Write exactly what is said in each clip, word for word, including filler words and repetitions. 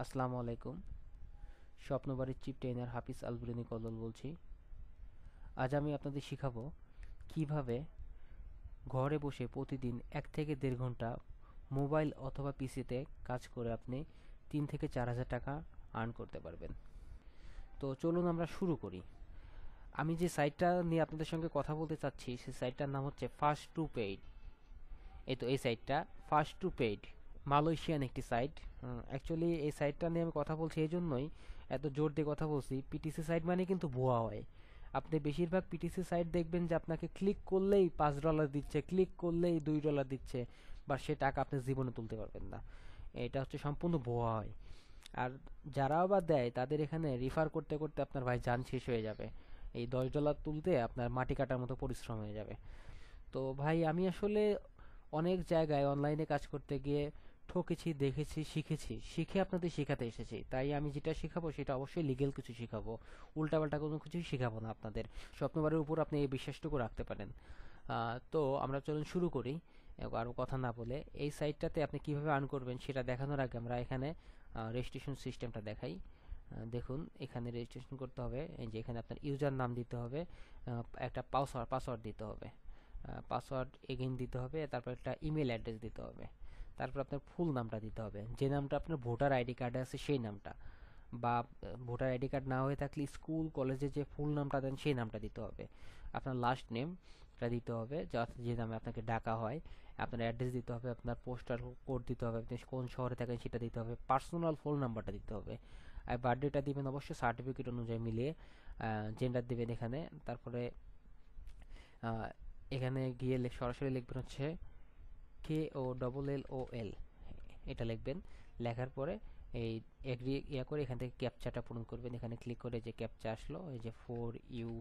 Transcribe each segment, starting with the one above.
আসসালামু আলাইকুম। স্বপ্নবাড়ির চিফ ট্রেনার হাফিজ আলবুলিনি কল্লোল বলছি। আজ আমি আপনাদের শিখাবো কিভাবে ঘরে বসে প্রতিদিন এক থেকে দেড় ঘন্টা মোবাইল অথবা পিসিতে কাজ করে আপনি তিন থেকে চার হাজার টাকা আর্ন করতে পারবেন। তো চলুন আমরা শুরু করি। আমি যে সাইটটা নিয়ে আপনাদের সঙ্গে কথা বলতে চাচ্ছি সেই সাইটটার নাম হচ্ছে ফাস্ট টু পেইড। এই তো এই সাইটটা ফাস্ট টু পেইড মালয়েশিয়ান একটি সাইট। অ্যাকচুয়ালি এই সাইটটা নিয়ে আমি কথা বলছি এই জন্যই এত জোর দিয়ে কথা বলছি। পিটিসি সাইট মানে কিন্তু ভুয়া হয়। আপনি বেশিরভাগ পিটিসি সাইট দেখবেন যে আপনাকে ক্লিক করলেই পাঁচ ডলার দিচ্ছে, ক্লিক করলেই দুই ডলার দিচ্ছে, বা সে টাকা আপনি জীবনে তুলতে পারবেন না। এটা হচ্ছে সম্পূর্ণ ভুয়া হয়। আর যারাও বা দেয় তাদের এখানে রিফার করতে করতে আপনার ভাই জান শেষ হয়ে যাবে। এই দশ ডলার তুলতে আপনার মাটি কাটার মতো পরিশ্রম হয়ে যাবে। তো ভাই আমি আসলে অনেক জায়গায় অনলাইনে কাজ করতে গিয়ে ঠকেছি, দেখেছি, শিখেছি, শিখে আপনাদের শেখাতে এসেছি। তাই আমি যেটা শেখাবো সেটা অবশ্যই লিগেল কিছু শেখাবো, উল্টাপাল্টা কোনো কিছুই শেখাবো না আপনাদের। স্বপ্নবারের উপর আপনি এই বিশ্বাসটুকু রাখতে পারেন। আহ, তো আমরা চলুন শুরু করি। আরও কথা না বলে এই সাইটটাতে আপনি কিভাবে আর্ন করবেন সেটা দেখানোর আগে আমরা এখানে রেজিস্ট্রেশন সিস্টেমটা দেখাই। আহ, দেখুন এখানে রেজিস্ট্রেশন করতে হবে। এই যে এখানে আপনার ইউজার নাম দিতে হবে, আহ, একটা পাসওয়ার্ড পাসওয়ার্ড দিতে হবে, পাসওয়ার্ড এগেইন দিতে হবে, তারপর একটা ইমেল অ্যাড্রেস দিতে হবে, তারপর আপনার ফুল নামটা দিতে হবে, যে নামটা আপনার ভোটার আইডি কার্ডে আছে সেই নামটা, বা ভোটার আইডি কার্ড না হয়ে থাকলে স্কুল কলেজে যে ফুল নামটা দেন সেই নামটা দিতে হবে। আপনার লাস্ট নেমটা দিতে হবে, যা যে নামে আপনাকে ডাকা হয়। আপনার অ্যাড্রেস দিতে হবে, আপনার পোস্টাল কোড দিতে হবে, আপনি কোন শহরে থাকেন সেটা দিতে হবে, পার্সোনাল ফোন নাম্বারটা দিতে হবে, আর বার্থডেটা দিবেন অবশ্যই সার্টিফিকেট অনুযায়ী মিলিয়ে, জেন্ডার দিবেন এখানে। তারপরে আহ, এখানে গিয়ে লে- সরাসরি লিখবেন হচ্ছে কে ও ডবল এল ও এল, এটা লিখবেন। লেখার পরে এই এগ্রি ইয়া করে এখান থেকে ক্যাপচাটা পূরণ করবেন। এখানে ক্লিক করে যে ক্যাপচা আসলো, এই যে four U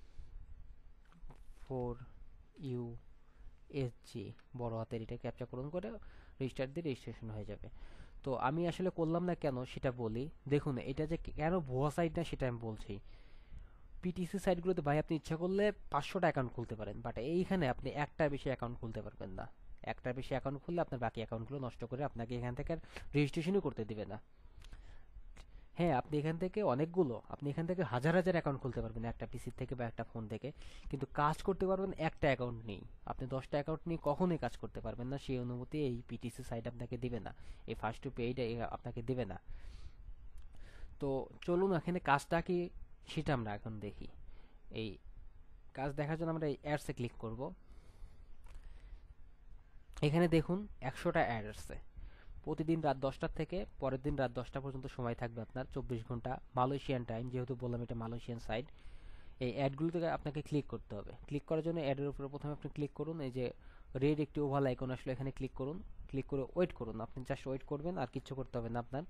four U S G বড় হাতের, এটা ক্যাপচা পূরণ করে রেজিস্টার দিয়ে রেজিস্ট্রেশন হয়ে যাবে। তো আমি আসলে করলাম না কেন সেটা বলি। দেখুন এটা যে কেন ভুয়া সাইট না সেটা আমি বলছি। পিটিসি সাইটগুলোতে ভাই আপনি ইচ্ছা করলে পাঁচশোটা অ্যাকাউন্ট খুলতে পারেন, বাট এইখানে আপনি একটার বেশি অ্যাকাউন্ট খুলতে পারবেন না। একটার বেশি অ্যাকাউন্ট খুললে আপনার বাকি অ্যাকাউন্টগুলো নষ্ট করে আপনাকে এখান থেকে আর রেজিস্ট্রেশনই করতে দিবে না। হ্যাঁ, আপনি এখান থেকে অনেকগুলো, আপনি এখান থেকে হাজার হাজার অ্যাকাউন্ট খুলতে পারবেন একটা পিসি থেকে বা একটা ফোন থেকে, কিন্তু কাজ করতে পারবেন একটা অ্যাকাউন্ট নেই। আপনি দশটা অ্যাকাউন্ট নিয়ে কখনোই কাজ করতে পারবেন না, সেই অনুমতি এই পিটিসি সাইট আপনাকে দিবে না, এই ফার্স্ট টু পেইড আপনাকে দিবে না। তো চলুন এখানে কাজটা কি সেটা আমরা এখন দেখি। এই কাজ দেখার জন্য আমরা এই অ্যাডসে ক্লিক করব। এখানে দেখুন একশোটা অ্যাড আসছে। প্রতিদিন রাত দশটা থেকে পরের দিন রাত দশটা পর্যন্ত সময় থাকবে আপনার, চব্বিশ ঘন্টা মালয়েশিয়ান টাইম, যেহেতু বললাম এটা মালয়েশিয়ান সাইট। এই অ্যাডগুলো থেকে আপনাকে ক্লিক করতে হবে। ক্লিক করার জন্য অ্যাডের উপরে প্রথমে আপনি ক্লিক করুন। এই যে রেড একটি ওভাল আইকন আসলে এখানে ক্লিক করুন। ক্লিক করে ওয়েট করুন, আপনি জাস্ট ওয়েট করবেন, আর কিচ্ছু করতে হবে না আপনার।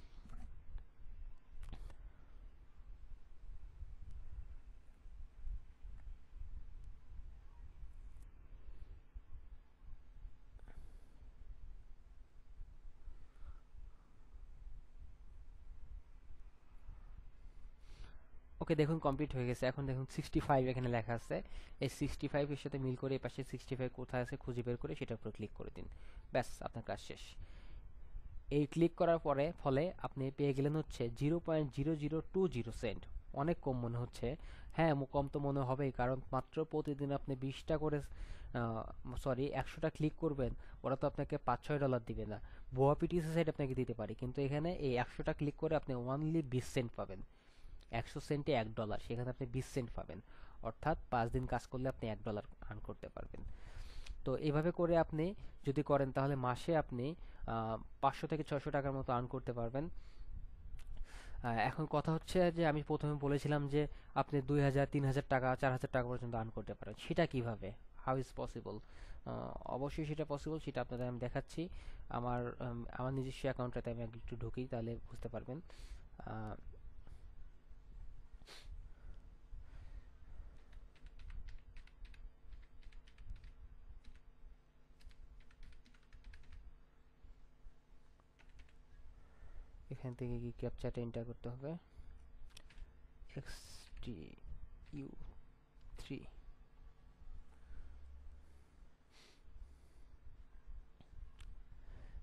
ওকে দেখুন কমপ্লিট হয়ে গেছে। এখন দেখুন সিক্সটি ফাইভ এখানে লেখা আছে। এই সিক্সটি ফাইভ এর সাথে মিল করে এই পাশে সিক্সটি ফাইভ কোথায় আছে খুঁজে বের করে সেটার উপর ক্লিক করে দিন। ব্যাস আপনার কাজ শেষ। এই ক্লিক করার পরে ফলে আপনি পেয়ে গেলেন হচ্ছে zero point zero zero two zero cent. অনেক কম মনে হচ্ছে। হ্যাঁ, মো- কম তো মনে হবেই, কারণ মাত্র প্রতিদিন আপনি বিশটা করে, সরি একশোটা ক্লিক করবেন, ওরা তো আপনাকে পাঁচ ছয় ডলার দিবে না। ভুয়া পিটিসি সাইট আপনাকে দিতে পারে, কিন্তু এখানে এই একশোটা ক্লিক করে আপনি ওনলি বিশ সেন্ট পাবেন। একশো সেন্টে এক ডলার, সেখানে আপনি বিশ সেন্ট পাবেন। অর্থাৎ পাঁচ দিন কাজ করলে আপনি এক ডলার আর্ন করতে পারবেন। তো এভাবে করে আপনি যদি করেন তাহলে মাসে আপনি পাঁচশো থেকে ছয়শো টাকার মতো আর্ন করতে পারবেন। আহ, এখন কথা হচ্ছে যে আমি প্রথমে বলেছিলাম যে আপনি দুই হাজার তিন হাজার টাকা চার হাজার টাকা পর্যন্ত আর্ন করতে পারেন, সেটা কিভাবে, হাউ ইজ পসিবল? অবশ্যই সেটা পসিবল, সেটা আপনাদের আমি দেখাচ্ছি। আমার উম, আমার নিজস্ব অ্যাকাউন্টটাতে আমি একটু ঢুকি, তাহলে বুঝতে পারবেন। আহ, এখান থেকে কি ক্যাপচাটা এন্টার করতে হবে, এক্স টি ইউ থ্রি।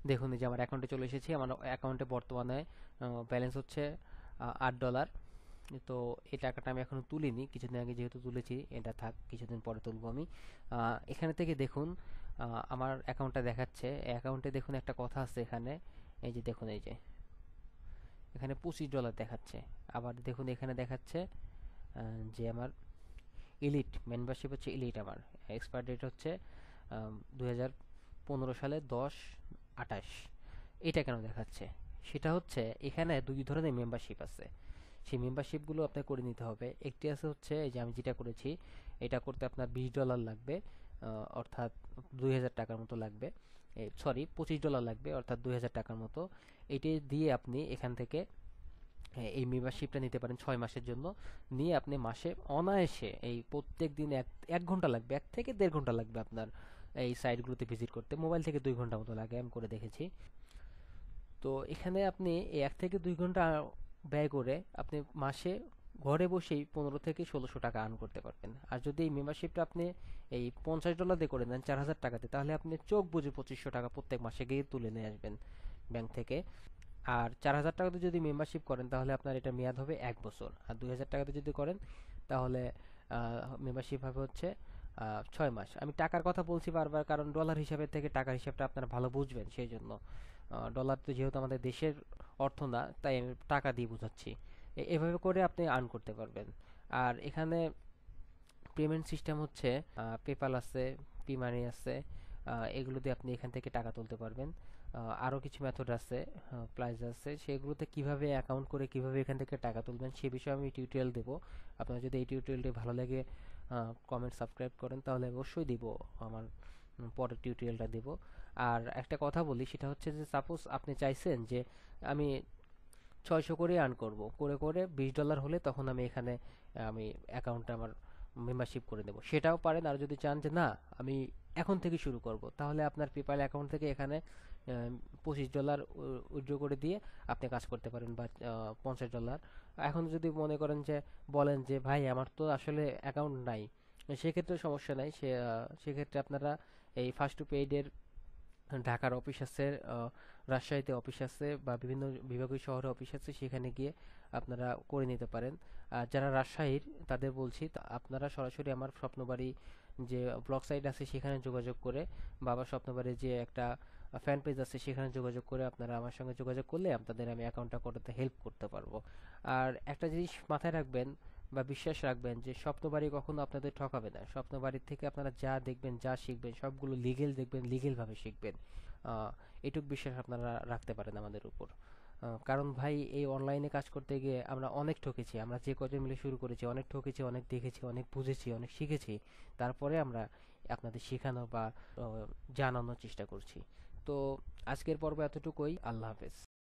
দেখুন এই যে আমার অ্যাকাউন্টে চলে এসেছি। আমার অ্যাকাউন্টে বর্তমানে ব্যালেন্স হচ্ছে আট ডলার। তো এই টাকাটা আমি এখনো তুলিনি, কিছুদিন আগে যেহেতু তুলেছি, এটা থাক, কিছুদিন পরে তুলবো আমি। আহ, এখানে থেকে দেখুন আহ, আমার অ্যাকাউন্টটা দেখাচ্ছে। অ্যাকাউন্টে দেখুন একটা কথা আছে এখানে, এই যে দেখুন, এই যে এখানে পঁচিশ ডলার দেখাচ্ছে। আবার দেখুন এখানে দেখাচ্ছে আহ, যে আমার ইলিট মেম্বারশিপ হচ্ছে ইলিট। আমার এক্সপায়ার ডেট হচ্ছে দুই হাজার পনেরো সালে দশ আঠাশ। এটা কেন দেখাচ্ছে? সেটা হচ্ছে এখানে দুই ধরনের মেম্বারশিপ আছে। সেই মেম্বারশিপগুলো আপনাকে করে নিতে হবে। একটি আছে হচ্ছে এই যে আমি যেটা করেছি, এটা করতে আপনার বিশ ডলার লাগবে, আহ, অর্থাৎ দুই হাজার টাকার মতো লাগবে। সরি, পঁচিশ ডলার লাগবে, অর্থাৎ দুই হাজার টাকার মতো। এটি দিয়ে আপনি এখান থেকে হ্যাঁ, এই মেম্বারশিপটা নিতে পারেন ছয় মাসের জন্য। নিয়ে আপনি মাসে অনায়াসে এই প্রত্যেক দিন এক এক ঘন্টা লাগবে, এক থেকে দেড় ঘন্টা লাগবে আপনার এই সাইটগুলোতে ভিজিট করতে। মোবাইল থেকে দুই ঘন্টা মতো লাগে, আমি করে দেখেছি। তো এখানে আপনি এই এক থেকে দুই ঘন্টা ব্যয় করে আপনি মাসে ঘরে বসেই পনেরো থেকে ষোলোশো টাকা আর্ন করতে পারবেন। আর যদি এই মেম্বারশিপটা আপনি এই পঞ্চাশ ডলার দিয়ে করে দেন, চার হাজার টাকাতে, তাহলে আপনি চোখ বুজে পঁচিশশো টাকা প্রত্যেক মাসে গিয়ে তুলে নিয়ে আসবেন ব্যাংক থেকে। আর চার হাজার টাকাতে যদি মেম্বারশিপ করেন তাহলে আপনার এটা মেয়াদ হবে এক বছর। আর দুই হাজার টাকাতে যদি করেন তাহলে মেম্বারশিপ হবে হচ্ছে ছয় মাস। আমি টাকার কথা বলছি বারবার, কারণ ডলার হিসাবের থেকে টাকার হিসাবটা আপনারা ভালো বুঝবেন, সেই জন্য। ডলার তো যেহেতু আমাদের দেশের অর্থ না, তাই আমি টাকা দিয়ে বুঝাচ্ছি। এ- এভাবে করে আপনি আর্ন করতে পারবেন। আর এখানে পেমেন্ট সিস্টেম হচ্ছে পেপাল আছে, পিমানি আছে, আহ, এগুলো দিয়ে আপনি এখান থেকে টাকা তুলতে পারবেন। আহ, আরো কিছু মেথড আছে, প্লাস আছে, সেগুলোতে কিভাবে অ্যাকাউন্ট করে কিভাবে এখান থেকে টাকা তুলবেন সে বিষয়ে আমি টিউটোরিয়াল দেবো। আপনার যদি এই টিউটোরিয়ালটি ভালো লাগে, কমেন্ট সাবস্ক্রাইব করেন, তাহলে অবশ্যই দিব আমার উম, পরের টিউটোরিয়ালটা দেব। আর একটা কথা বলি, সেটা হচ্ছে যে সাপোজ আপনি চাইছেন যে আমি ছয়শো করে আর্ন করব, করে করে বিশ ডলার হলে তখন আমি এখানে আহ, আমি অ্যাকাউন্টটা আমার মেম্বারশিপ করে দেব, সেটাও পারেন। আর যদি চান যে না আমি এখন থেকে শুরু করব, তাহলে আপনার পেপ্যাল অ্যাকাউন্ট থেকে এখানে পঁচিশ ডলার উইথড্র করে দিয়ে আপনি কাজ করতে পারেন, বা পঞ্চাশ ডলার। এখন যদি মনে করেন যে বলেন যে ভাই আমার তো আসলে অ্যাকাউন্ট নাই, সেক্ষেত্রে সমস্যা নাই। সে আহ, সেক্ষেত্রে আপনারা এই ফার্স্ট টু পেইডের ঢাকার অফিস আছে, আহ, রাজশাহীতে অফিস আছে, বা বিভিন্ন বিভাগীয় শহরে অফিস আছে, সেখানে গিয়ে আপনারা করে নিতে পারেন। আর যারা রাজশাহীর তাদের বলছি, তা আপনারা সরাসরি আমার স্বপ্নবাড়ি যে ব্লগ সাইট আছে সেখানে যোগাযোগ করে, বাবা স্বপ্নবাড়ির যে একটা ফ্যান পেজ আছে সেখানে যোগাযোগ করে আপনারা আমার সঙ্গে যোগাযোগ করলে আপনাদের আমি অ্যাকাউন্টটা করতে হেল্প করতে পারবো। আর একটা জিনিস মাথায় রাখবেন বা বিশ্বাস রাখবেন, যে স্বপ্নবাড়ি কখনো আপনাদের ঠকাবে না। স্বপ্নবাড়ির থেকে আপনারা যা দেখবেন, যা শিখবেন, সবগুলো লিগেল দেখবেন, লিগেল ভাবে শিখবেন। আহ, এটুক বিশ্বাস আপনারা রাখতে পারেন আমাদের উপর। আহ, কারণ ভাই এই অনলাইনে কাজ করতে গিয়ে আমরা অনেক ঠকেছি। আমরা যে কজন মিলে শুরু করেছি, অনেক ঠকেছি, অনেক দেখেছি, অনেক বুঝেছি, অনেক শিখেছি। তারপরে আমরা আপনাদের শেখানো বা আহ, জানানোর চেষ্টা করছি। তো আজকের পর্ব এতটুকুই। আল্লাহ হাফেজ।